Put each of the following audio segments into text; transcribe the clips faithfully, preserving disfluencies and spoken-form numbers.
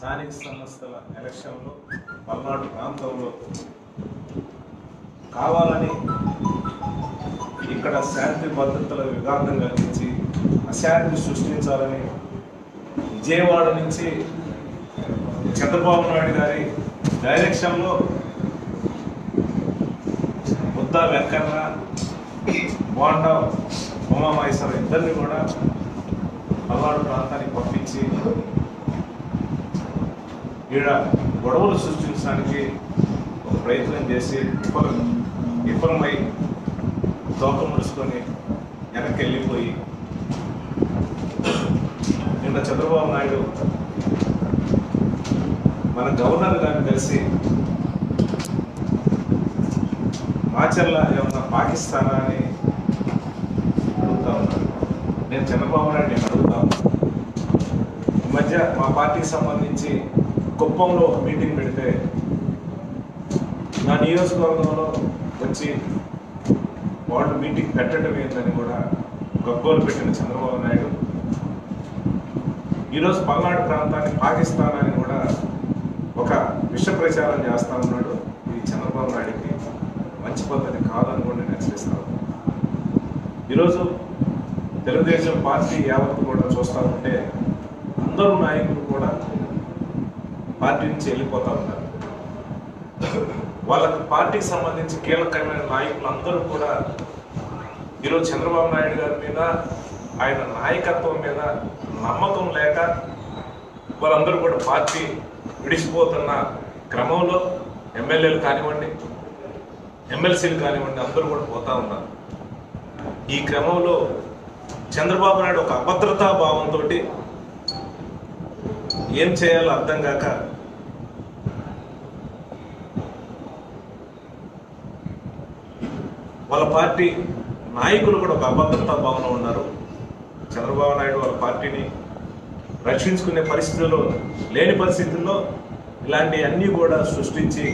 స్థానిక సంస్థల ఎలక్షన్లో పల్నాడు ప్రాంతంలో కావాలని ఇక్కడ శాంతి భద్రతల విఘాతం కలిగించి అశాంతి సృష్టించాలని విజయవాడ నుంచి చంద్రబాబు నాయుడు గారి డైరెక్షన్లో బుద్ధా వెంకన్న బోండా ఉమామహేశ్వర ఇద్దరిని కూడా పల్నాడు ప్రాంతానికి పంపించి ఈడ గొడవలు సృష్టించడానికి ఒక ప్రయత్నం చేసి విఫలం విఫలమై తోక ముడుచుకొని వెనక్కి వెళ్ళిపోయి నిన్న చంద్రబాబు నాయుడు మన గవర్నర్ గారిని కలిసి మాచర్ల ఏమన్నా పాకిస్తానా అని అడుగుతా ఉన్నాడు. నేను చంద్రబాబు నాయుడు నేను అడుగుతా ఉన్నాను. ఈ మధ్య మా పార్టీకి సంబంధించి కుప్పంలో ఒక మీటింగ్ పెడితే నా నియోజకవర్గంలో వచ్చి వాళ్ళు మీటింగ్ పెట్టడం ఏంటని కూడా గగ్గోలు పెట్టిన చంద్రబాబు నాయుడు ఈరోజు పల్నాడు ప్రాంతాన్ని పాకిస్తాన్ అని కూడా ఒక విష ప్రచారం చేస్తూ ఉన్నాడు. ఇది చంద్రబాబు నాయుడికి మంచి పద్ధతి కాదని కూడా నేను హెచ్చరిస్తాను. ఈరోజు తెలుగుదేశం పార్టీ యావత్తు కూడా చూస్తూ ఉంటే అందరూ నాయకులు కూడా పార్టీ నుంచి వెళ్ళిపోతూ ఉన్నారు. వాళ్ళకి పార్టీకి సంబంధించి కీలకమైన నాయకులు అందరూ కూడా ఈరోజు చంద్రబాబు నాయుడు గారి మీద ఆయన నాయకత్వం మీద నమ్మకం లేక వాళ్ళందరూ కూడా పార్టీ విడిచిపోతున్న క్రమంలో ఎమ్మెల్యేలు కానివ్వండి ఎమ్మెల్సీలు కానివ్వండి అందరూ కూడా పోతా ఉన్నారు. ఈ క్రమంలో చంద్రబాబు నాయుడు ఒక అభద్రతా భావంతో ఏం చేయాలో అర్థం కాక వాళ్ళ పార్టీ నాయకులు కూడా ఒక అభద్రతా భావన ఉన్నారు. చంద్రబాబు నాయుడు వాళ్ళ పార్టీని రక్షించుకునే పరిస్థితుల్లో లేని పరిస్థితుల్లో ఇలాంటి అన్నీ కూడా సృష్టించి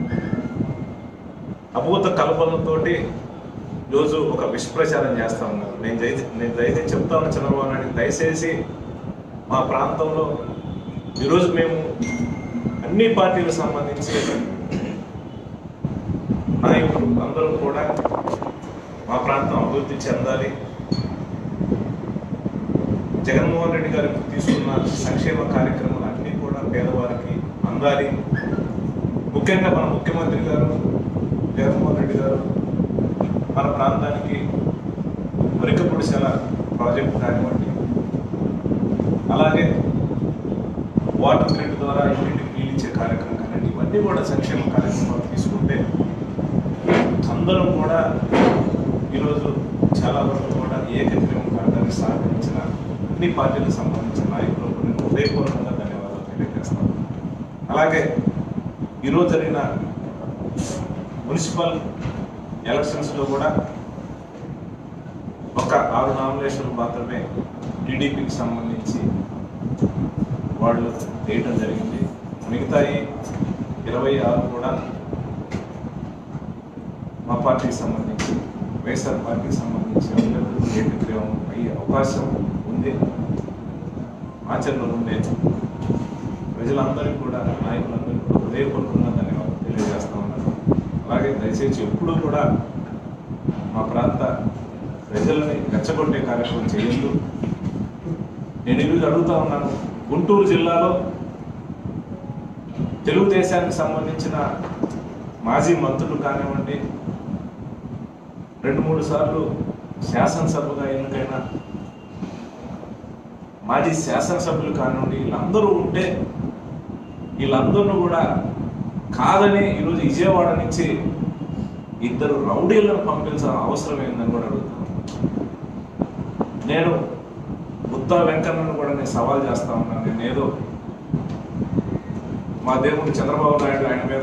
అభూత కల్పనతోటి రోజు ఒక విషప్రచారం చేస్తూ ఉన్నారు. నేను దయ నేను దయచేసి చెప్తా ఉన్నా చంద్రబాబు నాయుడు దయచేసి మా ప్రాంతంలో ఈరోజు మేము అన్ని పార్టీలకు సంబంధించి నాయకులు అందరూ కూడా మా ప్రాంతం అభివృద్ధి చెందాలి, జగన్మోహన్ రెడ్డి గారు తీసుకున్న సంక్షేమ కార్యక్రమాలు అన్నీ కూడా పేదవారికి అందాలి. ముఖ్యంగా మన ముఖ్యమంత్రి గారు జగన్మోహన్ రెడ్డి గారు మన ప్రాంతానికి మురికపుడిసెల ప్రాజెక్టు కానివ్వండి, అలాగే వాటర్ గ్రిడ్ ద్వారా ఇంటికి నీళ్ళు ఇచ్చే కార్యక్రమం కానివ్వండి, ఇవన్నీ కూడా సంక్షేమ కార్యక్రమాలు తీసుకుంటే అందరూ కూడా ఈరోజు చాలా వరకు కూడా ఏకగ్రీవం కావడానికి సహకరించిన అన్ని పార్టీలకు సంబంధించిన నాయకులకు నేను హృదయపూర్వకంగా ధన్యవాదాలు తెలియజేస్తాను. అలాగే ఈరోజు జరిగిన మున్సిపల్ ఎలక్షన్స్లో కూడా ఒక ఆరు నామినేషన్లు మాత్రమే టీడీపీకి సంబంధించి వాళ్ళు వేయటం జరిగింది. మిగతాయి ఇరవై ఆరు కూడా మా పార్టీకి సంబంధించి వైఎస్ఆర్ పార్టీకి సంబంధించి అభ్యర్థులు ఏకగ్రీవం అయ్యే అవకాశం ఉంది. ఆచరణలో ఉండే ప్రజలందరికీ కూడా నాయకులందరికీ కూడా హృదయపూర్వకంగా ధన్యవాదాలు తెలియజేస్తా ఉన్నాను. అలాగే దయచేసి ఎప్పుడూ కూడా మా ప్రాంత ప్రజలని రెచ్చగొట్టే కార్యక్రమం చేయొద్దు. నేను ఈరోజు అడుగుతా ఉన్నాను, గుంటూరు జిల్లాలో తెలుగుదేశానికి సంబంధించిన మాజీ మంత్రులు కానివ్వండి, రెండు మూడు సార్లు శాసనసభగా ఎన్నికైన మాజీ శాసనసభ్యులు కానివ్వండి, వీళ్ళందరూ ఉంటే వీళ్ళందరూ కూడా కాదని ఈరోజు విజయవాడ నుంచి ఇద్దరు రౌడీలను పంపించాల్సిన అవసరం ఏందని కూడా అడుగుతాను. నేను బుద్ధా వెంకన్నను కూడా నేను సవాల్ చేస్తా ఉన్నాను. నేను ఏదో మా దేవుడు చంద్రబాబు నాయుడు ఆయన మీద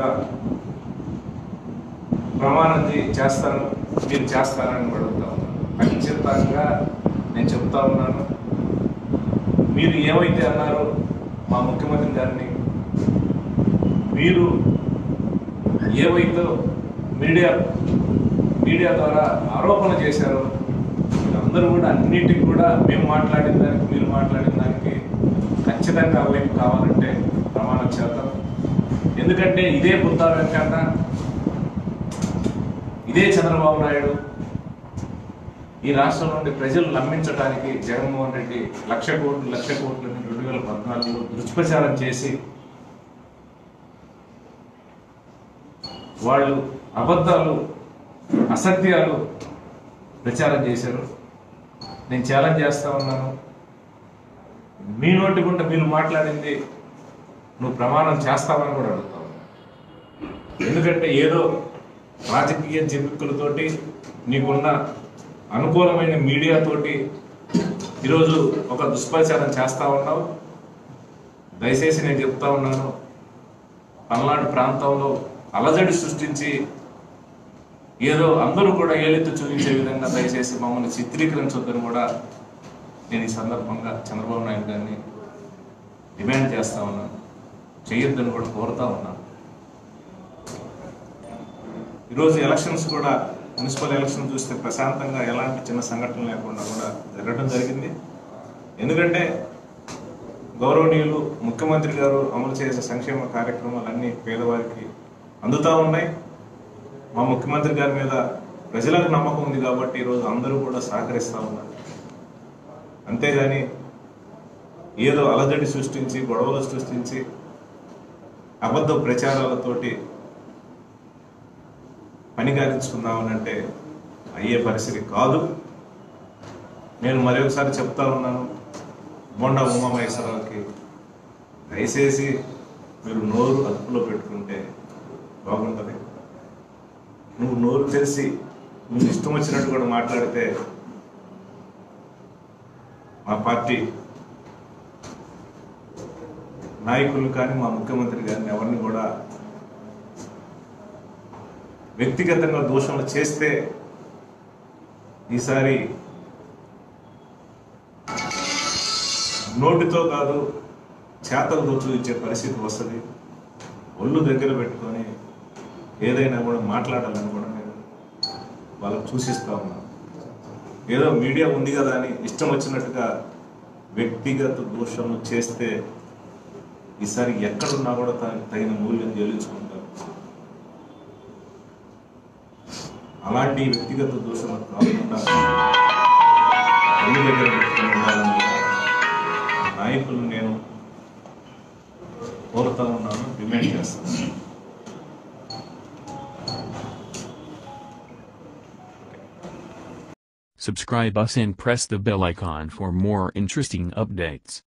ప్రమాణం చేస్తాను మీరు చేస్తానని అడుగుతా ఉన్నాను. ఖచ్చితంగా నేను చెప్తా ఉన్నాను, మీరు ఏమైతే అన్నారో మా ముఖ్యమంత్రి గారిని, మీరు ఏవైతే మీడియా మీడియా ద్వారా ఆరోపణ చేశారో అందరూ కూడా అన్నిటికి కూడా మేము మాట్లాడిన దానికి మీరు మాట్లాడిన దానికి ఖచ్చితంగా వైపు కావాలంటే ప్రమాణం చేద్దాం. ఎందుకంటే ఇదే బుద్ధా వెంకన్న, ఇదే చంద్రబాబు నాయుడు ఈ రాష్ట్రం నుండి ప్రజలు నమ్మించడానికి జగన్మోహన్ రెడ్డి లక్ష కోట్లు లక్ష కోట్లని రెండు వేల పద్నాలుగులో దుష్ప్రచారం చేసి వాళ్ళు అబద్ధాలు అసత్యాలు ప్రచారం చేశారు. నేను ఛాలెంజ్ చేస్తా ఉన్నాను, మీ నోటి గుంట మీరు మాట్లాడింది నువ్వు ప్రమాణం చేస్తావని కూడా అడుగుతా ఉన్నా. ఎందుకంటే ఏదో రాజకీయ జిమ్మిక్కులతోటి నీకున్న అనుకూలమైన మీడియాతోటి ఈరోజు ఒక దుష్ప్రచారం చేస్తా ఉన్నావు. దయచేసి నేను చెప్తా ఉన్నాను, పల్నాడు ప్రాంతంలో అలజడి సృష్టించి ఏదో అందరూ కూడా ఏలెత్తు చూపించే విధంగా దయచేసి మమ్మల్ని చిత్రీకరించొద్దని కూడా నేను ఈ సందర్భంగా చంద్రబాబు నాయుడు గారిని డిమాండ్ చేస్తా ఉన్నాను, చేయొద్దని కూడా కోరుతా ఉన్నాను. ఈరోజు ఎలక్షన్స్ కూడా మున్సిపల్ ఎలక్షన్ చూస్తే ప్రశాంతంగా ఎలాంటి చిన్న సంఘటన లేకుండా కూడా జరగడం జరిగింది. ఎందుకంటే గౌరవనీయులు ముఖ్యమంత్రి గారు అమలు చేసే సంక్షేమ కార్యక్రమాలన్నీ పేదవారికి అందుతూ ఉన్నాయి. మా ముఖ్యమంత్రి గారి మీద ప్రజలకు నమ్మకం ఉంది కాబట్టి ఈరోజు అందరూ కూడా సహకరిస్తూ ఉన్నారు. అంతేగాని ఏదో అలజడి సృష్టించి గొడవలు సృష్టించి అబద్ధ ప్రచారాలతోటి పని గారించుకుందామనంటే అయ్యే పరిస్థితి కాదు. నేను మరొకసారి చెప్తా ఉన్నాను, బొండా ఉమామహేశ్వరరావుకి దయచేసి మీరు నోరు అదుపులో పెట్టుకుంటే బాగుంటుంది. నువ్వు నోరు తెరిచి నువ్వు ఇష్టం వచ్చినట్టు కూడా మాట్లాడితే మా పార్టీ నాయకులు కానీ మా ముఖ్యమంత్రి కానీ ఎవరిని కూడా వ్యక్తిగతంగా దోషణలు చేస్తే ఈసారి నోటితో కాదు చేతలతో చూపించే పరిస్థితి వస్తుంది. ఒళ్ళు దగ్గర పెట్టుకొని ఏదైనా కూడా మాట్లాడాలని కూడా నేను వాళ్ళకు సూచిస్తా ఉన్నాను. ఏదో మీడియా ఉంది కదా అని ఇష్టం వచ్చినట్టుగా వ్యక్తిగత దోషణలు చేస్తే ఈసారి ఎక్కడున్నా కూడా తగిన మూల్యం చెల్లించుకుంటారు. అలాంటి వ్యక్తిగత దోషణలు కాకుండా ఒళ్ళు దగ్గర పెట్టుకొని ఉండాలని నాయకులు నేను కోరుతా ఉన్నాను, డిమాండ్ చేస్తాను. Subscribe us and press the bell icon for more interesting updates.